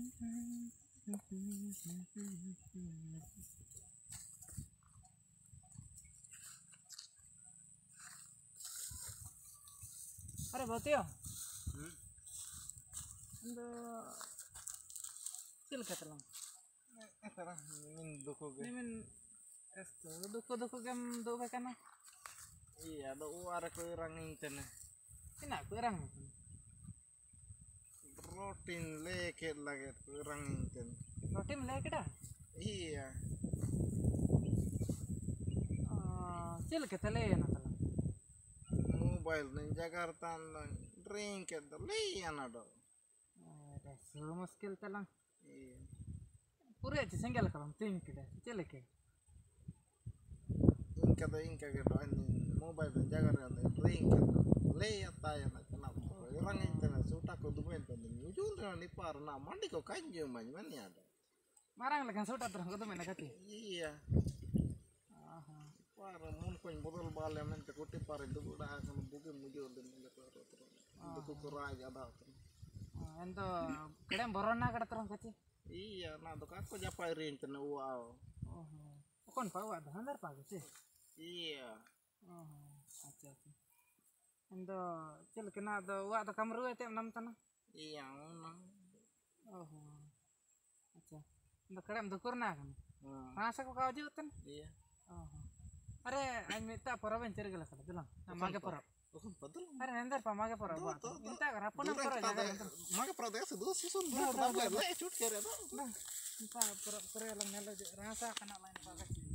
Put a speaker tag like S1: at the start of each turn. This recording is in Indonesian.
S1: अरे बताओ अंदर चिल कतला
S2: Sekarang min duko ge.
S1: निमिन esto दुको गम दो बेकना
S2: Iya, do uara ko irang intene.
S1: ina ku erang
S2: Protein leket lagi ko irang inten.
S1: roti melek dah
S2: Iya,
S1: चिल ketale ya nakala
S2: mobile nin Jakarta nan ringket do lian ado.
S1: अरे सो मुश्किल तला
S2: Iya.
S1: पूरे अच्छे संगल कलम think dah चिल के
S2: Inka ge do ani mobile nin Jakarta nan ringket do. Liat tayo na kenapa. Irang intene suta ko dumento nin ujul ni par na mandi ko kanju man ya ado.
S1: marang lekan sudah terang tu mana kati
S2: Iya. Para mun ko bodol bale men te kuti par du da kan buke mujul din le par terus. Duku kurai ada.
S1: ento kadang borona kada terang kati
S2: Iya, nah dok aku japai rinten wow.
S1: kon pa wa handar pa kati
S2: Iya.
S1: अच्छा अच्छा endo चिल kena do wa do kamru tem nam tanah
S2: Iya, nang.
S1: अच्छा endo kadang dukur na kan rasa ko kau jutan
S2: Iya.
S1: अरे आज मिता परब एंचर गेला kada bilang मागे परब
S2: Bukan betul.
S1: अरे नंदर पा मागे परब इंता करा अपन परब जागा
S2: Maka produk sedu susun berapa le cut kere do.
S1: इंता परब करे lang nela rasa kana lain pa